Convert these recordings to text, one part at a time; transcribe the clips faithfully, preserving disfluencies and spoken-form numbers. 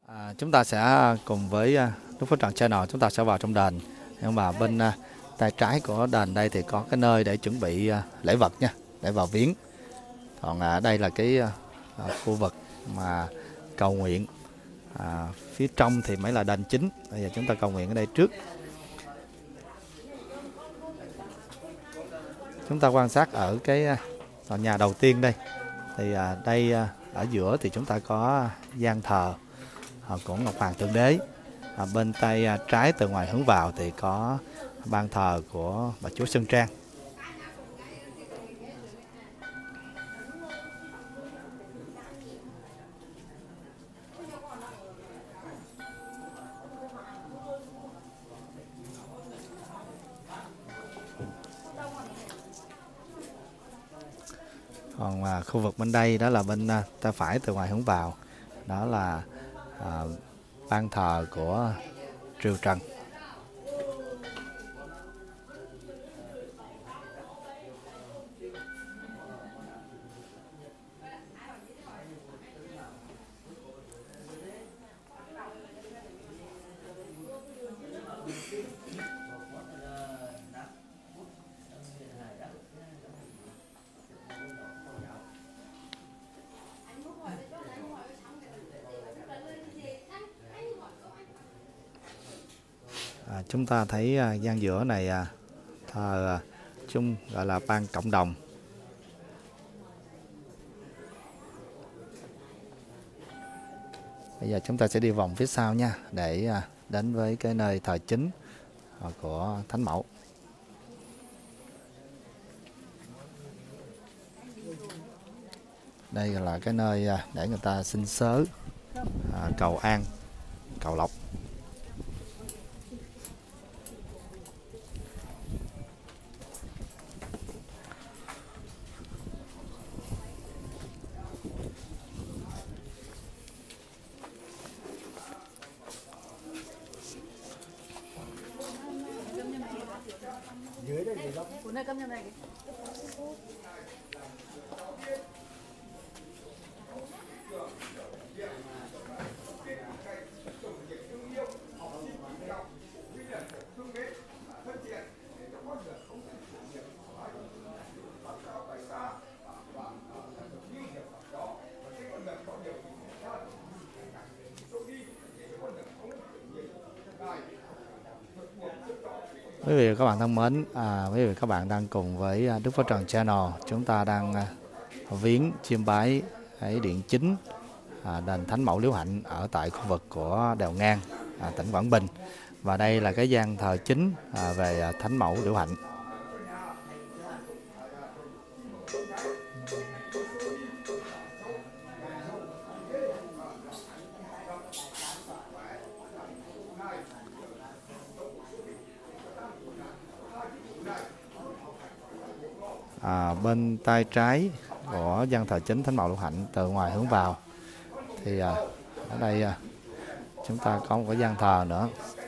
À, chúng ta sẽ cùng với Đức Phước Trần Channel chúng ta sẽ vào trong đền. Nhưng mà bên uh, tay trái của đền đây thì có cái nơi để chuẩn bị uh, lễ vật nha, để vào viếng. Còn ở uh, đây là cái uh, khu vực mà cầu nguyện. À, phía trong thì mới là đền chính. Bây giờ chúng ta cầu nguyện ở đây trước. Chúng ta quan sát ở cái tòa nhà đầu tiên đây. Thì uh, đây uh, ở giữa thì chúng ta có gian thờ của Ngọc Hoàng Thượng Đế. À, bên tay trái từ ngoài hướng vào thì có ban thờ của bà Chúa Sơn Trang. Còn à, khu vực bên đây đó là bên à, tay phải từ ngoài hướng vào, đó là à, ban thờ của Triều Trần. À, chúng ta thấy à, gian giữa này à, thờ à, chung gọi là ban cộng đồng. Bây giờ chúng ta sẽ đi vòng phía sau nha, để à, đến với cái nơi thờ chính à, của Thánh Mẫu. Đây là cái nơi à, để người ta xin sớ, à, cầu an, cầu lộc. Dưới đây thì lắm. Cuốn này cắm trong này. Quý vị và các bạn thân mến, à, quý vị và các bạn đang cùng với Đức Phước Trần Channel, chúng ta đang à, viếng chiêm bái cái điện chính à, đền Thánh Mẫu Liễu Hạnh ở tại khu vực của Đèo Ngang, à, tỉnh Quảng Bình. Và đây là cái gian thờ chính à, về à, Thánh Mẫu Liễu Hạnh. À, bên tay trái của gian thờ chính Thánh Mẫu Liễu Hạnh từ ngoài hướng vào thì à, ở đây à, chúng ta có một cái gian thờ nữa.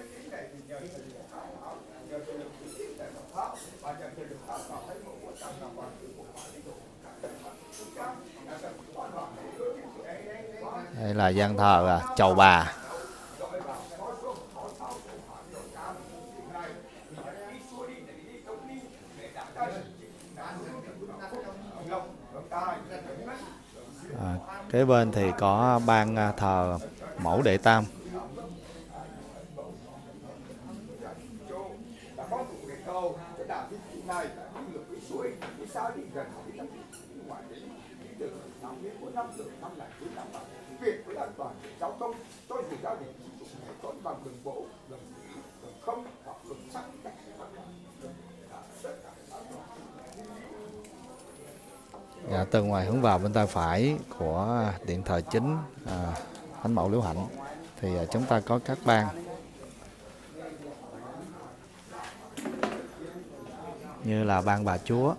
Đây là gian thờ à, Chầu Bà. À, kế bên thì có ban thờ Mẫu Đệ Tam. Dạ, từ ngoài hướng vào bên tay phải của điện thờ chính à, Thánh Mẫu Liễu Hạnh thì à, chúng ta có các ban như là ban Bà Chúa,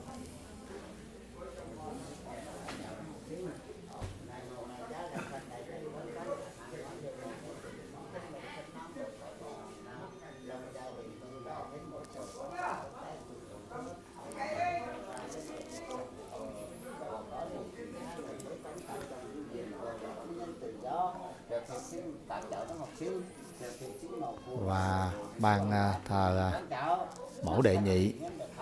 và ban à, thờ à, mẫu đệ nhị.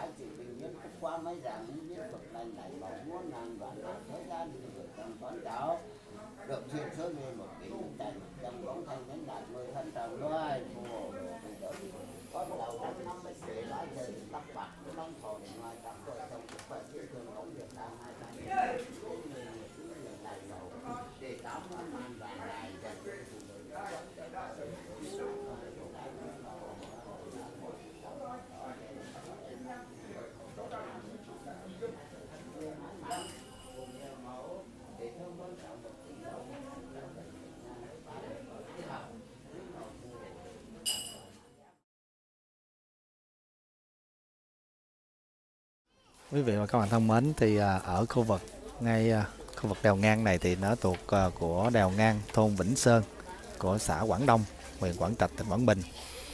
Quý vị và các bạn thân mến, thì à, ở khu vực ngay à, khu vực đèo ngang này thì nó thuộc à, của đèo ngang thôn Vĩnh Sơn của xã Quảng Đông, huyện Quảng Trạch, tỉnh Quảng Bình.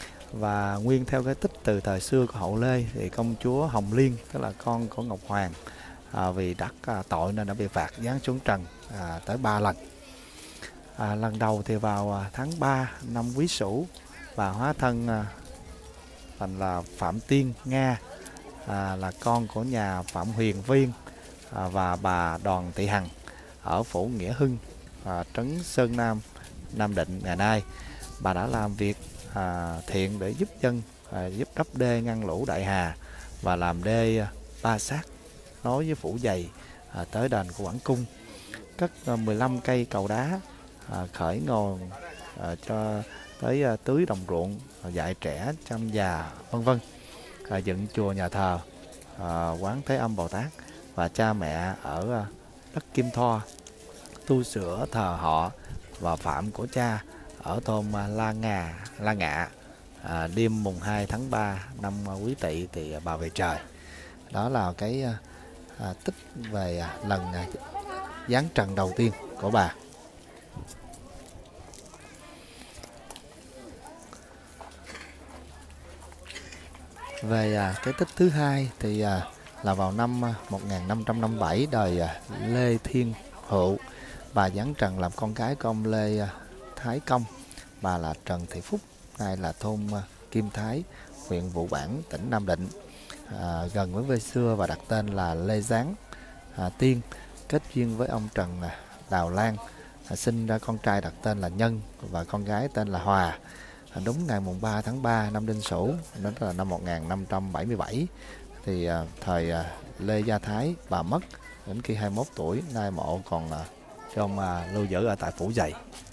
Và nguyên theo cái tích từ thời xưa của Hậu Lê thì công chúa Hồng Liên, tức là con của Ngọc Hoàng, à, vì đắc à, tội nên đã bị phạt giáng xuống trần à, tới ba lần. À, lần đầu thì vào à, tháng ba năm Quý Sửu, và hóa thân à, thành là Phạm Tiên Nga, à, là con của nhà Phạm Huyền Viên à, và bà Đoàn Thị Hằng ở phủ Nghĩa Hưng, à, trấn Sơn Nam, Nam Định ngày nay. Bà đã làm việc à, thiện để giúp dân, à, giúp đắp đê ngăn lũ Đại Hà và làm đê à, ba sát nối với phủ Dày à, tới đền của Quảng Cung, cất à, mười lăm cây cầu đá à, khởi nguồn à, cho tới à, tưới đồng ruộng, à, dạy trẻ chăm già, vân vân. À, dựng chùa nhà thờ à, Quán Thế Âm Bồ Tát và cha mẹ ở à, đất Kim Thoa, tu sửa thờ họ và phạm của cha ở thôn à, La Ngà, La Ngạ. À, đêm mùng hai tháng ba năm à, Quý Tỵ thì à, bà về trời. Đó là cái à, à, tích về à, lần à, giáng trần đầu tiên của bà. Về à, cái tích thứ hai thì à, là vào năm à, một nghìn năm trăm năm mươi bảy, đời à, Lê Thiên Hựu, bà giáng trần làm con gái của ông Lê à, Thái Công. Bà là Trần Thị Phúc, nay là thôn à, Kim Thái, huyện Vụ Bản, tỉnh Nam Định, à, gần với quê xưa, và đặt tên là Lê Giáng à, Tiên, kết duyên với ông Trần à, Đào Lan, à, sinh ra con trai đặt tên là Nhân và con gái tên là Hòa. À, đúng ngày mùng ba tháng ba năm Đinh Sửu, đó là năm một nghìn năm trăm bảy mươi bảy, thì à, thời à, Lê Gia Thái bà mất, đến khi hai mươi mốt tuổi, nay mộ còn à, trong à, lưu giữ ở tại phủ Dày.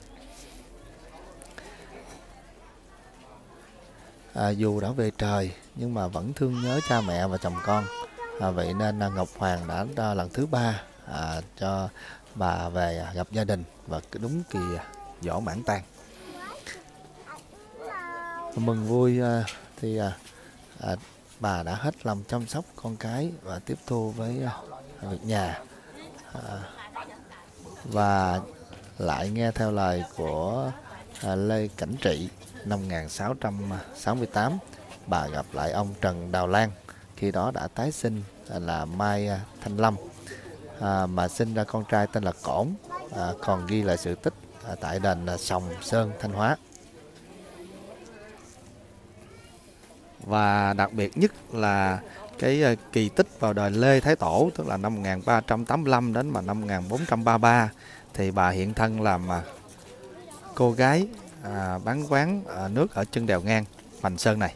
À, dù đã về trời nhưng mà vẫn thương nhớ cha mẹ và chồng con, à, vậy nên à, Ngọc Hoàng đã à, lần thứ ba à, cho bà về à, gặp gia đình và đúng kỳ à, dỗ mãn tang. Mừng vui à, thì à, à, bà đã hết lòng chăm sóc con cái và tiếp thu với à, việc nhà, à, và lại nghe theo lời của à, Lê Cảnh Trị. Năm một nghìn sáu trăm sáu mươi tám, bà gặp lại ông Trần Đào Lan, khi đó đã tái sinh là Mai Thanh Lâm, à, mà sinh ra con trai tên là Cổn, à, còn ghi lại sự tích à, tại đền Sòng Sơn, Thanh Hóa. Và đặc biệt nhất là cái uh, kỳ tích vào đời Lê Thái Tổ, tức là năm một nghìn ba trăm tám mươi lăm đến mà năm một nghìn bốn trăm ba mươi ba, thì bà hiện thân làm uh, cô gái à, bán quán à, nước ở chân đèo ngang Hoành Sơn này.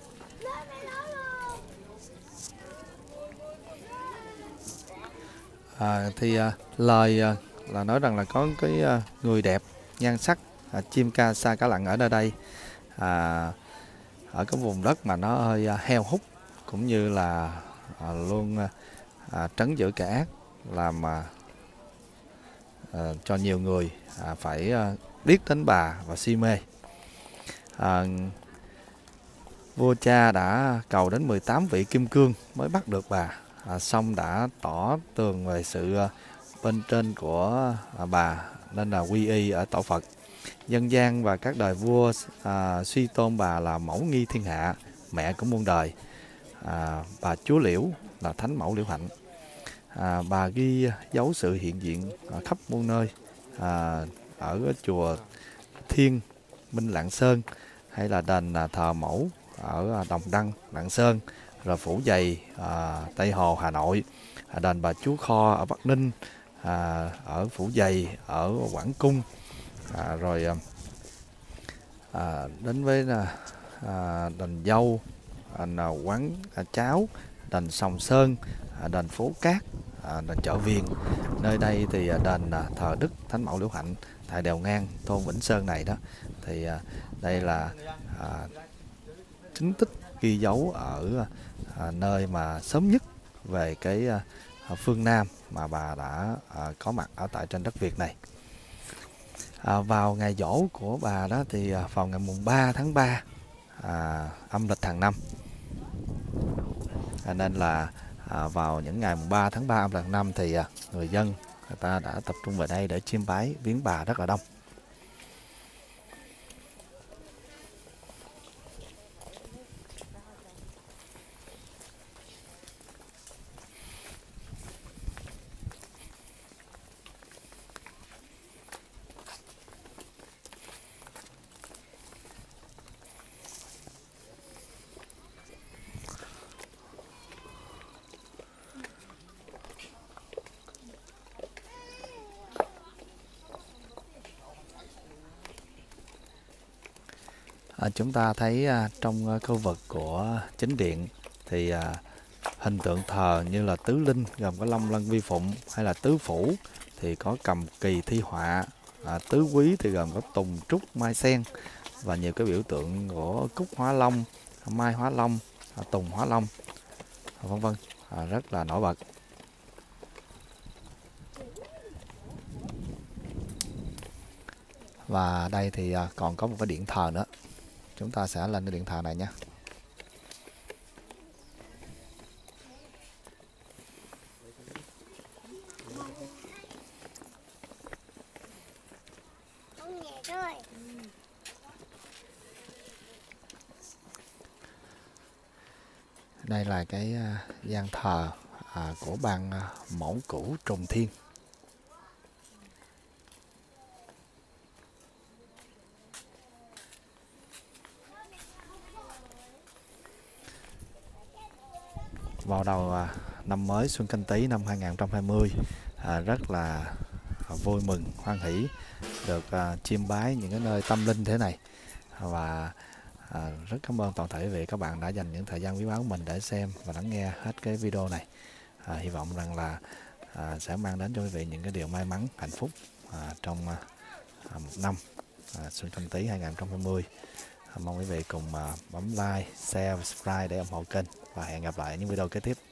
À, thì à, lời à, là nói rằng là có cái à, người đẹp nhan sắc, à, chim ca sa cá lặn ở nơi đây, à, ở cái vùng đất mà nó hơi à, heo hút, cũng như là à, luôn à, à, trấn giữ kẻ ác, làm à, à, cho nhiều người à, phải à, biết đến bà và si mê. À, vua cha đã cầu đến mười tám vị kim cương mới bắt được bà, à, xong đã tỏ tường về sự à, bên trên của à, bà, nên là quy y ở tổ Phật. Dân gian và các đời vua à, suy tôn bà là mẫu nghi thiên hạ, mẹ của muôn đời. À, bà Chúa Liễu là thánh mẫu Liễu Hạnh. À, bà ghi dấu sự hiện diện ở khắp muôn nơi, à, ở chùa Thiên Minh Lạng Sơn, hay là đền à, thờ mẫu ở Đồng Đăng, Lạng Sơn, rồi Phủ Giày, à, Tây Hồ, Hà Nội, à, đền Bà Chúa Kho ở Bắc Ninh, à, ở Phủ Giày, ở Quảng Cung, à, rồi à, đến với là à, đền Dâu, đền à, Quán à, Cháo, đền Sòng Sơn, à, đền Phố Cát, à, đền Chợ Viền. Nơi đây thì à, đền à, thờ Đức Thánh Mẫu Liễu Hạnh tại đèo ngang thôn Vĩnh Sơn này đó. Thì à, đây là à, chính tích ghi dấu ở à, nơi mà sớm nhất về cái à, phương Nam mà bà đã à, có mặt ở tại trên đất Việt này. À, vào ngày giỗ của bà đó thì à, vào ngày mùng ba tháng ba à, âm lịch hàng năm, à, nên là à, vào những ngày mùng ba tháng ba âm lịch hàng năm thì à, người dân người ta đã tập trung về đây để chiêm bái viếng bà rất là đông. À, chúng ta thấy à, trong à, khu vực của chính điện thì à, hình tượng thờ như là tứ linh gồm có Long Lân Vi Phụng, hay là tứ phủ thì có cầm kỳ thi họa, à, tứ quý thì gồm có Tùng Trúc Mai Sen, và nhiều cái biểu tượng của Cúc Hóa Long, Mai Hóa Long, à, Tùng Hóa Long, vân vân, à, rất là nổi bật. Và đây thì à, còn có một cái điện thờ nữa. Chúng ta sẽ lên cái điện thờ này nhé. Đây là cái uh, gian thờ uh, của ban uh, Mẫu Cửu Trùng Thiên. Vào đầu à, năm mới Xuân Canh Tý năm hai nghìn không trăm hai mươi, à, rất là à, vui mừng, hoan hỷ được à, chiêm bái những cái nơi tâm linh thế này. Và à, rất cảm ơn toàn thể quý vị các bạn đã dành những thời gian quý báu của mình để xem và lắng nghe hết cái video này. À, hy vọng rằng là à, sẽ mang đến cho quý vị những cái điều may mắn, hạnh phúc à, trong à, một năm à, Xuân Canh Tý hai nghìn không trăm hai mươi. À, mong quý vị cùng à, bấm like, share và subscribe để ủng hộ kênh, và hẹn gặp lại những video kế tiếp.